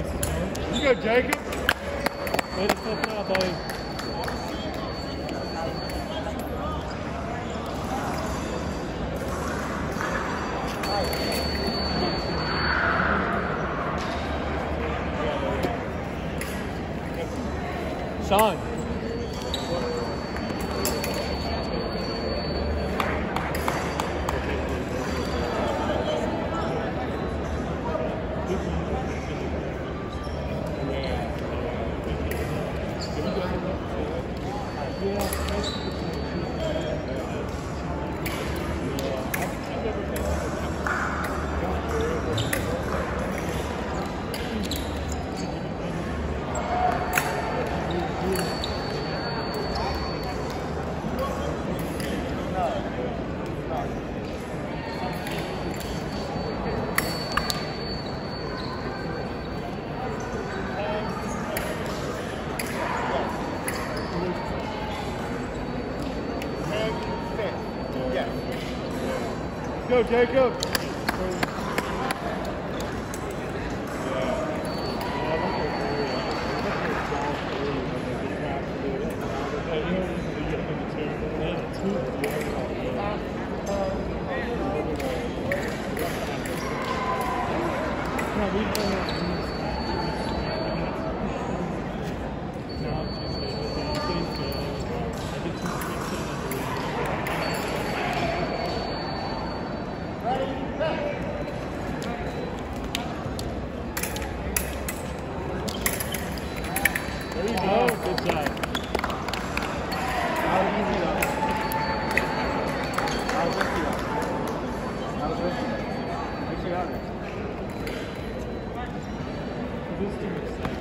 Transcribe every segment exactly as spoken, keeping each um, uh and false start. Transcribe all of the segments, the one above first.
You go, Jacob. Way to step out, buddy. Sean. Go, Jacob. There you go. Good job. That was easy though. That was risky though. That was risky. Make sure you have it. This team is sick.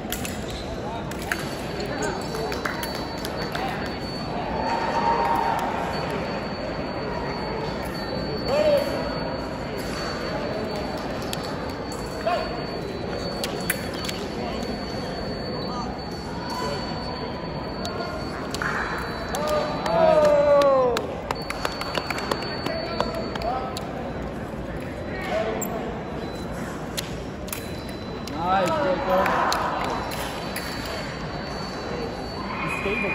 Nice, Jacob. He's stable.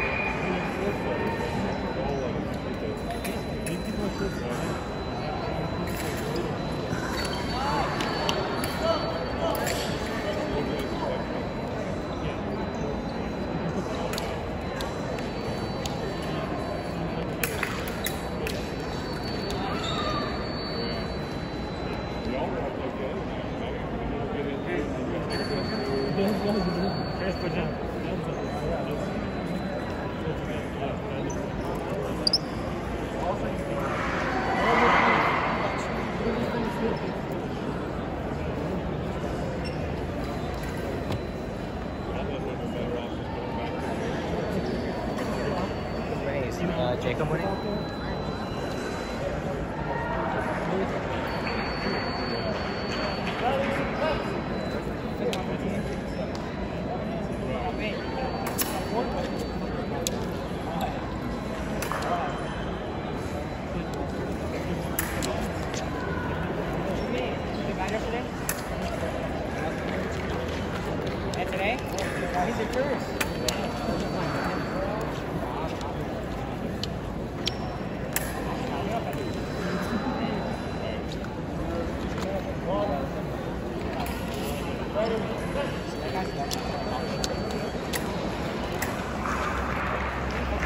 First for jump. Uh, Jacob winning? Today? He's a first.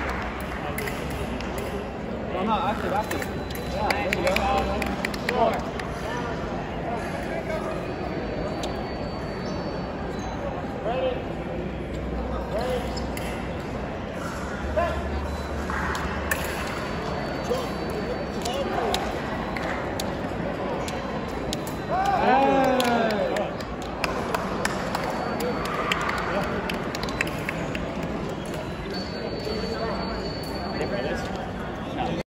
No, no, after, after. Yeah, there you go.